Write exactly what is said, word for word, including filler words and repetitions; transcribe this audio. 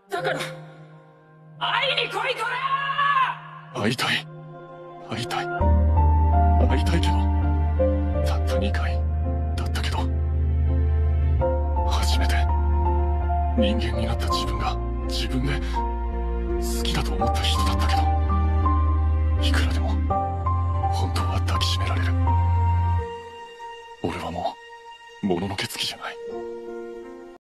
だから会いに来いこら。 会いたい会いたい会いたいけど、たったにかいだったけど、初めて人間になった自分が自分で好きだと思った人だったけど、いくらでも本当は抱きしめられる。俺はもうもののけつきじゃない。